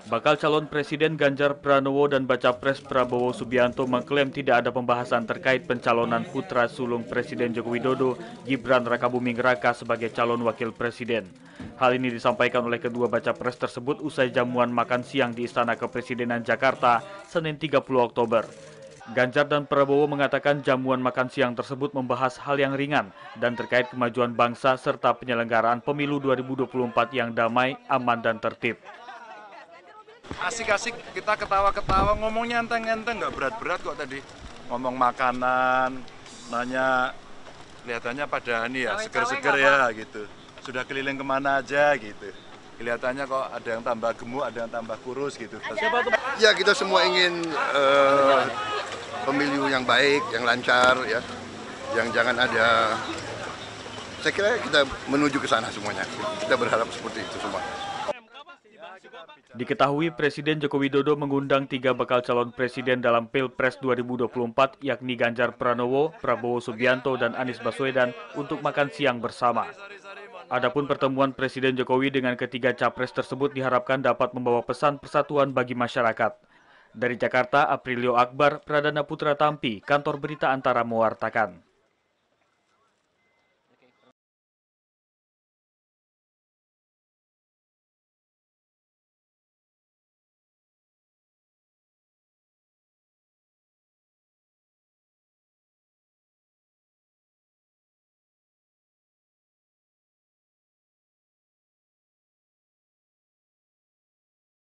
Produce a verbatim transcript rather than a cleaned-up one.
Bakal calon Presiden Ganjar Pranowo dan Baca Pres Prabowo Subianto mengklaim tidak ada pembahasan terkait pencalonan putra sulung Presiden Joko Widodo, Gibran Rakabuming Raka sebagai calon wakil presiden. Hal ini disampaikan oleh kedua Baca Pres tersebut usai jamuan makan siang di Istana Kepresidenan Jakarta, Senin tiga puluh Oktober. Ganjar dan Prabowo mengatakan jamuan makan siang tersebut membahas hal yang ringan dan terkait kemajuan bangsa serta penyelenggaraan pemilu dua ribu dua puluh empat yang damai, aman, dan tertib. Asik-asik kita ketawa-ketawa, ngomongnya enteng-enteng, nggak berat-berat kok tadi. Ngomong makanan, nanya, kelihatannya pada ini ya, seger-seger ya gitu. Sudah keliling kemana aja gitu. Kelihatannya kok ada yang tambah gemuk, ada yang tambah kurus gitu. Ya kita semua ingin uh, pemilu yang baik, yang lancar ya, yang jangan ada. Saya kira kita menuju ke sana semuanya. Kita berharap seperti itu semua. Diketahui Presiden Joko Widodo mengundang tiga bakal calon presiden dalam Pilpres dua ribu dua puluh empat, yakni Ganjar Pranowo, Prabowo Subianto, dan Anies Baswedan untuk makan siang bersama. Adapun pertemuan Presiden Jokowi dengan ketiga capres tersebut diharapkan dapat membawa pesan persatuan bagi masyarakat. Dari Jakarta, Aprilio Akbar, Pradana Putra Tampi, Kantor Berita Antara mewartakan.